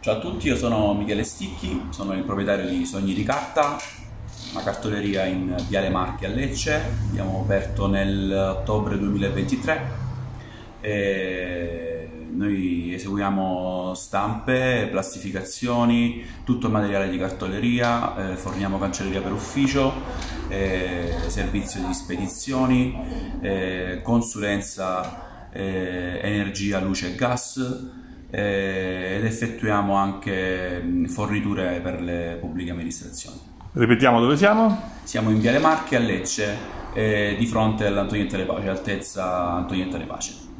Ciao a tutti, io sono Michele Sticchi, sono il proprietario di Sogni di Carta, una cartoleria in Viale Marche a Lecce. Abbiamo aperto nell'ottobre 2023 e noi eseguiamo stampe, plastificazioni, tutto il materiale di cartoleria, forniamo cancelleria per ufficio, servizio di spedizioni, consulenza energia, luce e gas, ed effettuiamo anche forniture per le pubbliche amministrazioni. Ripetiamo dove siamo? Siamo in Viale Marche a Lecce, di fronte all'Antonietta Le Pace, altezza Antonietta Le Pace.